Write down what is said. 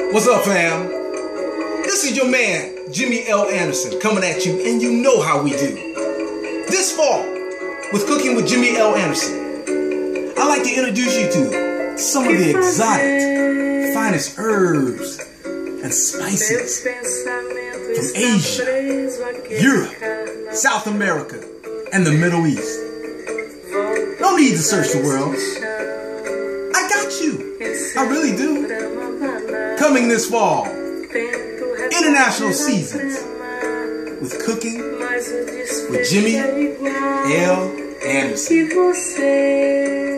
What's up, fam? This is your man, Jimmy L. Anderson, coming at you, and you know how we do. This fall, with Cooking with Jimmy L. Anderson, I'd like to introduce you to some of the exotic, finest herbs and spices from Asia, Europe, South America, and the Middle East. No need to search the world. I got you. I really do. Coming this fall, International Seasons with Cooking with Jimmy L. Anderson.